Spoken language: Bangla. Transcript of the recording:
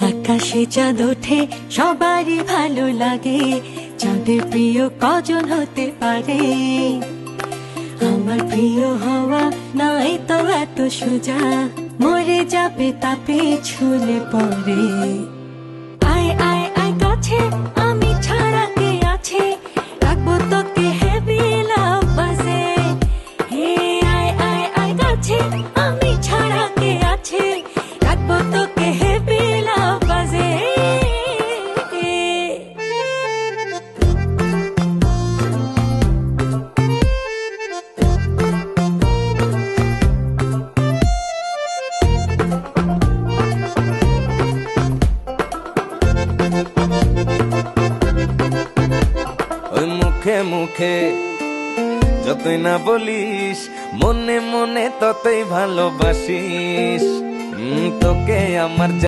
আকাশে চাঁদ ওঠে সবারই ভালো লাগে, চাঁদের প্রিয় কজন হতে পারে। আমার প্রিয় হওয়া নাই তো এত সোজা, মরে যাবে তাপে ছুলে পরে। আয় আয় আয় কাছে, আমি ছাড়া কে আছে, রাখবো তোকে হেভি লাভ বাজে। হে আয় আয় আয় কাছে, আমি ছাড়া কে আছে, রাখবো তোকে হেভি লাভ বাজে। ওই মুখে মুখে যতই না বলিস, মনে মনে ততই ভালোবাসিস। তোকে আমার